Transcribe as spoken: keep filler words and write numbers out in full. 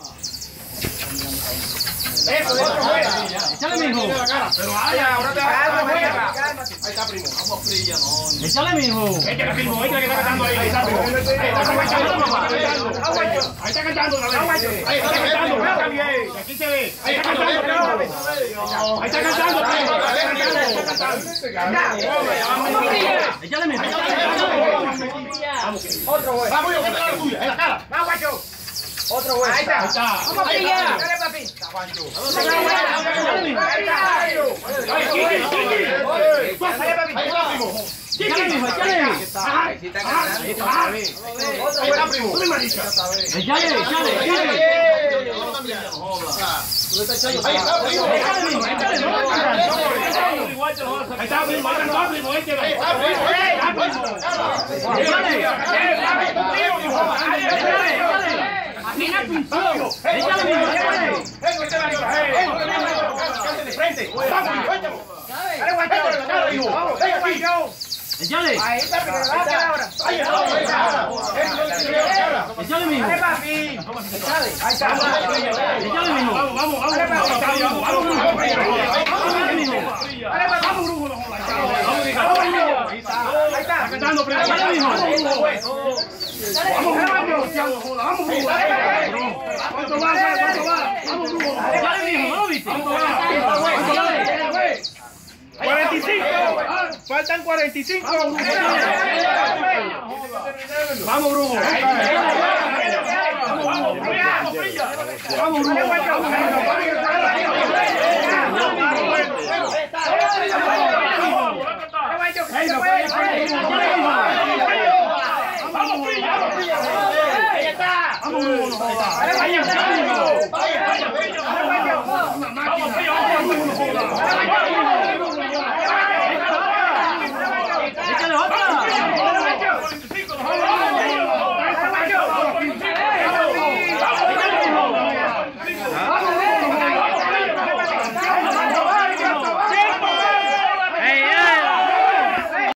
Eso, eso, fuera. Échale, mijo. Pero vaya, ahora te vas a fuera. Ahí está, primo. Vamos fría, no. Échale, mijo. Échale, primo. Échale que está cantando ahí. Ahí está, primo. Ahí está cantando, papá. Ahí está cantando la vez. Ahí está cantando. Aquí se ve. Ahí está cantando, primo. Ahí está cantando, primo. Échale, mijo. Otro güey. Vamos, yo, que la tuya. En la cara. Vamos, guacho. Otro güey. Ahí está. Ahí está. Vamos, prilla. Dale, papi. Échale, mijo, échale. Ahí está, primo. Échale, échale, échale. Ahí está, primo. Échale, mijo, échale. Ahí está, primo. Ahí está, primo. Ahí está, primo. Échale. Échale, pinchó. Échale, mijo, échale. de frente. Vamos, échalo. Dale, guacho. Dale, hijo. Vamos, venga, guacho. Échale. Ahí está, pero va a quedar ahora. Ahí está, ahí está. Échale, mijo. Dale, papi. Échale. Ahí está. Échale, mijo. Vamos, vamos, vamos. Dale, papi. Vamos, vamos, vamos. Échale, mijo. Dale, papi. Vamos, brujo. Vamos, ahí está. Ahí está. Cantando, primo. Échale, mijo. Vamos, vamos, brujo. ¿Cuánto va? ¿Cuánto va? Vamos, brujo. Échale, mijo, ¿no lo viste? ¿Cuánto va? ¿Cuánto va? cuarenta y cinco. Faltan cuarenta y cinco. Vamos, brujo. Vamos, brujo. Vamos,